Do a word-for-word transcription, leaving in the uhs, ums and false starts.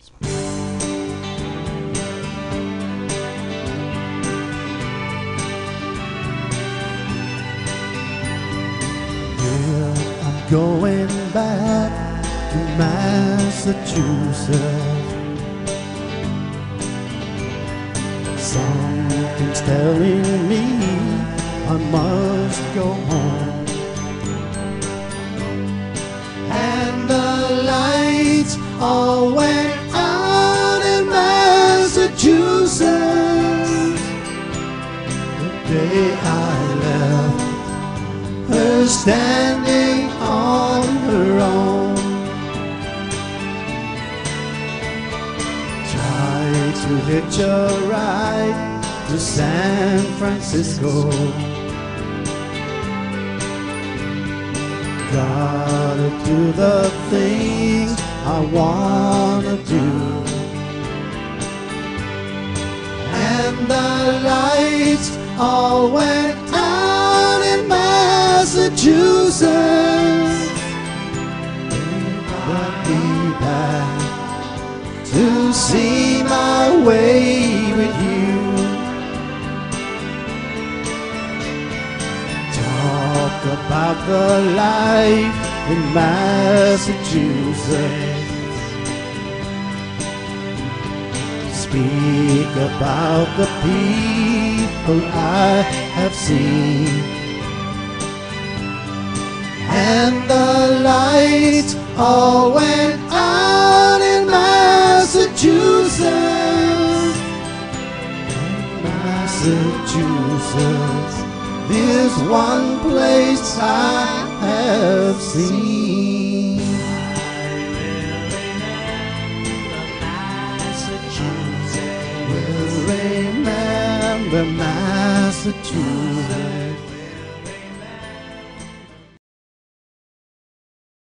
Yeah, I'm going back to Massachusetts. Something's telling me I must go home. And the lights all went out in Massachusetts the day I left her standing on her own. Tried to hitch a ride to San Francisco. Gotta do the things I wanna do. And the lights all went out in Massachusetts. Brought me back to see my way with you. Talk about the life in Massachusetts. Speak about the people I have seen. And the lights all went out in Massachusetts. Massachusetts is one place I have seen. I will remember Massachusetts. Will remember Massachusetts.